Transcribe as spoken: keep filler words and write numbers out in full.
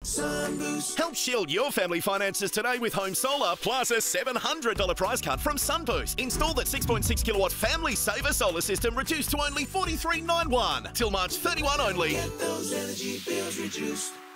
Sunboost. Help shield your family finances today with home solar plus a seven hundred dollars price cut from Sunboost. Install that six point six kilowatt family saver solar system reduced to only forty-three ninety-one till March thirty-first only. Get those energy bills reduced.